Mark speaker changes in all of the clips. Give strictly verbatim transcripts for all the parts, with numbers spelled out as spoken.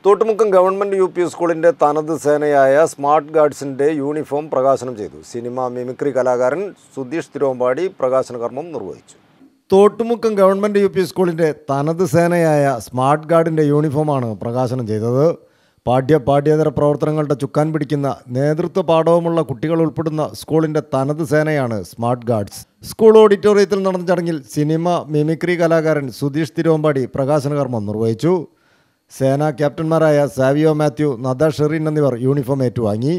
Speaker 1: Thottumukkam government U P സ്കൂളിന്റെ തനത് സേനയായ smart ഗാർഡ്സിന്റെ uniform പ്രകാശനം ചെയ്തു. സിനിമ മിമിക്രി കലാകാരൻ സുധീഷ് തിരുവമ്പാടി പ്രകാശന കർമ്മം നിർവഹിച്ചു. തോട്ടുമുക്കം ഗവൺമെന്റ് യു പി സ്കൂളിന്റെ തനത് സേനയായ സ്മാർട്ട് ഗാർഡിന്റെ യൂണിഫോമാണ് പ്രകാശനം ചെയ്തത്. പാഠ്യ പാഠ്യേതര പ്രവർത്തനങ്ങളുടെ ചുക്കാൻ പിടിക്കുന്ന നേതൃത്വ പാഠവുമുള്ള കുട്ടികൾ ഉൾപ്പെടുന്ന സ്കൂളിന്റെ തനത് സേനയാണ് സ്മാർട്ട് ഗാർഡ്സ്. സ്കൂൾ ഓഡിറ്റോറിയത്തിൽ നടന്ന ചടങ്ങിൽ സിനിമ മിമിക്രി കലാകാരൻ സുധീഷ് തിരുവമ്പാടി പ്രകാശന കർമ്മം നിർവഹിച്ചു. സേനാ ക്യാപ്റ്റന്മാരായ സാവിയോ മാത്യു, നദ ഷെറിൻ എന്നിവർ യൂണിഫോം ഏറ്റുവാങ്ങി.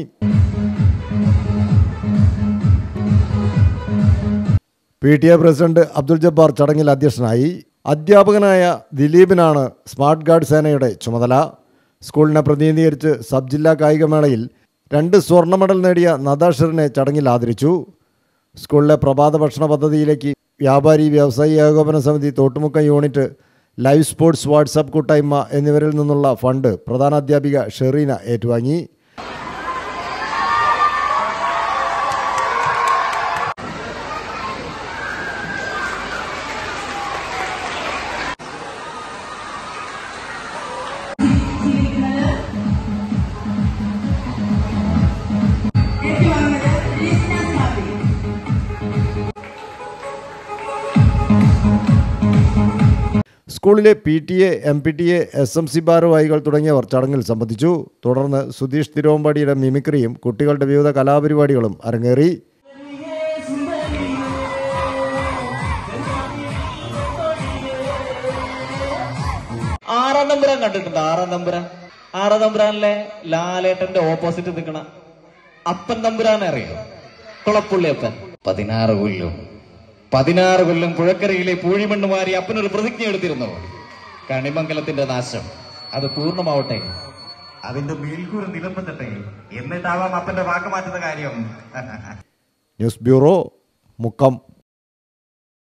Speaker 1: P T A president Abdul Jabbar ചടങ്ങിൽ അധ്യക്ഷനായി. അധ്യാപകനായ ദിലീപിനാണ് സ്മാർട്ട് ഗാർഡ് സേനയുടെ ചുമതല. സ്കൂളിനെ പ്രതിനിധീകരിച്ച് സബ് ജില്ലാ കായികമേളയിൽ രണ്ട് സ്വർണ്ണ മെഡൽ നേടിയ നദ ഷെറിനെ ചടങ്ങിൽ ആദരിച്ചു. സ്കൂളിലെ പ്രഭാത ഭക്ഷണ പദ്ധതിയിലേക്ക് വ്യാപാരി വ്യവസായി ഏകോപന സമിതി Thottumukkam unit, live sports WhatsApp കൂട്ടായ്മ എന്നിവരിൽ നിന്നുള്ള ഫണ്ട് പ്രധാനാധ്യാപിക ഷെറീന ഏറ്റുവാങ്ങി. സ്കൂളിലെ P T A, M P T A, S M C ഭാരവാഹികൾ തുടങ്ങിയവർ ചടങ്ങിൽ സംബന്ധിച്ചു. തുടർന്ന് സുധീഷ് തിരുവമ്പാടിയുടെ മിമിക്രിയും കുട്ടികളുടെ വിവിധ കലാപരിപാടികളും അരങ്ങേറി.
Speaker 2: ആറാം തമ്പുരാൻ കണ്ടിട്ടുണ്ട്? ആറാം തമ്പുരാൻ ആറാം തമ്പുരാനിലെ ലാലേട്ടന്റെ ഓപ്പോസിറ്റ് നിൽക്കണ അപ്പൻ തമ്പുരാനെ അറിയോ? കുളപ്പുള്ളി അപ്പൻ. പതിനാറ് കൊല്ലും പതിനാറ് കൊല്ലം പുഴക്കരയിലെ പൂഴിമണ്ണ് മാറി അപ്പനൊരു പ്രതിജ്ഞ എടുത്തിരുന്നു. കണിമംഗലത്തിന്റെ നാശം അത് പൂർണ്ണമാവട്ടെ,
Speaker 3: അതിന്റെ മേൽക്കൂര നിലമ്പെത്തട്ടെ, എന്നിട്ടാവാം അപ്പന്റെ വാക്ക് മാറ്റുന്ന കാര്യം.
Speaker 1: News bureau, Mukkam.